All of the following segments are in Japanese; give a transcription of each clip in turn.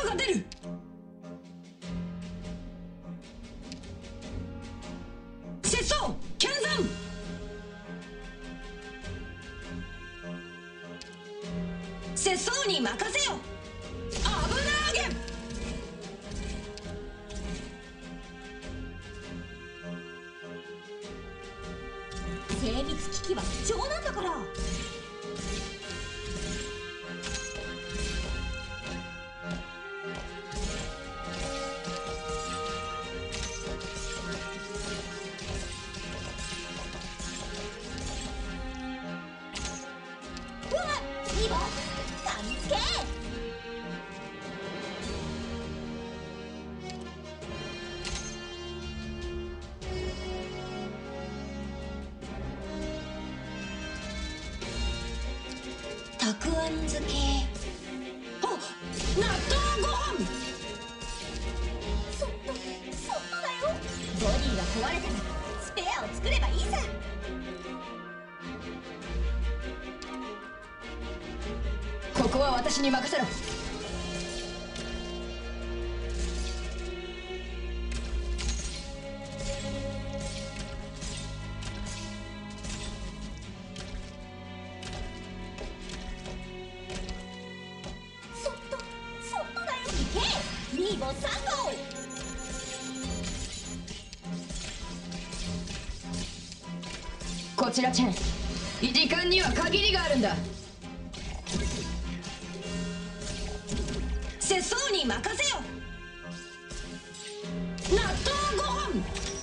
が出る。拙僧剣山。拙僧に任せよ。危なげ。精密機器は貴重なんだから。たくあん漬け。お、納豆ご飯。そっとだよ。ボディが壊れたらスペアを作ればいいさ。ここは私に任せろ。こちらチェン、時間には限りがあるんだ。拙僧に任せよ。納豆ご飯。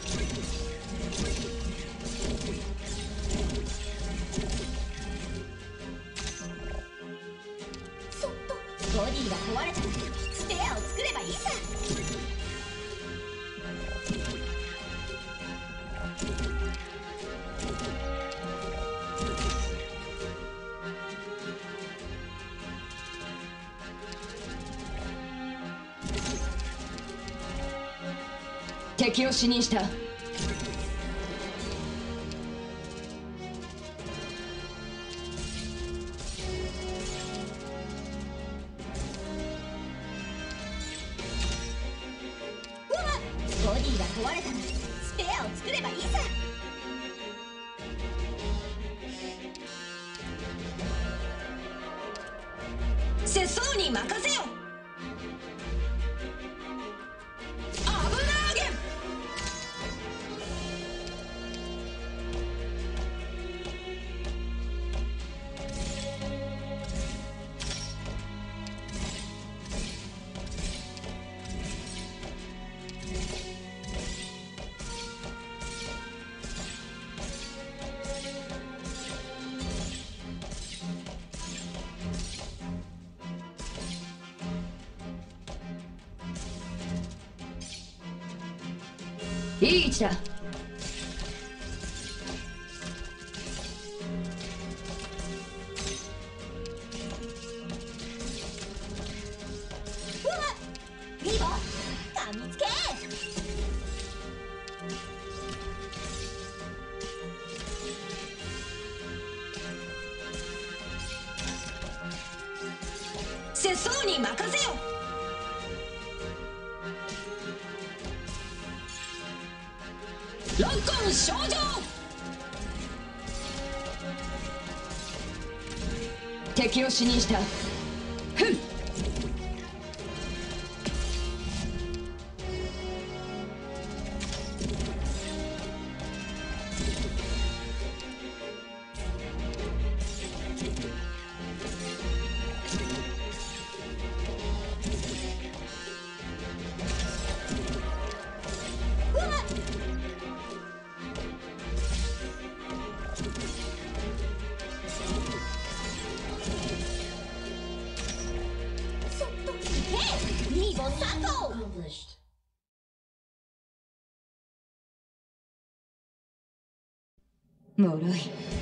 そっとボディが壊れたらスペアを作ればいいさ。敵を死認した。ボディが壊れたらスペアを作ればいいさ。拙僧に任せよ。いい位置だ。リボ噛みつけ。拙僧に任せよ。ロッコン少女。敵を死認した。ふん。もろい。